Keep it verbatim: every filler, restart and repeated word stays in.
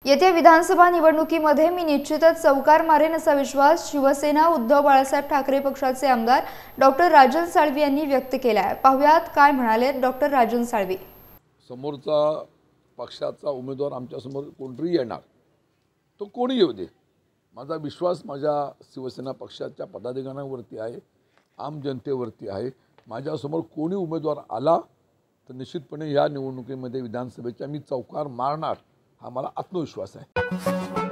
येत्या विधानसभा निवडणुकीमध्ये मी निश्चितच चौकार मारेन असा विश्वास शिवसेना उद्धव बाळासाहेब ठाकरे पक्षाचे आमदार डॉक्टर राजन साळवी यांनी व्यक्त केला आहे। पाहुयात काय म्हणाले डॉक्टर राजन साळवी। समोरचा पक्षाचा उमेदवार आमच्या समोर कोणतरी येणार, तो कोणी येऊ दे, माझा विश्वास माझ्या शिवसेना पक्षाच्या पदाधिकाऱ्यांवरती आहे, आम जनतेवरती आहे। माझ्यासमोर कोणी उमेदवार आला तर निश्चितपणे या निवडणुकीमध्ये विधानसभेच्या मी चौकार मारणार, हा मला आत्मविश्वास आहे।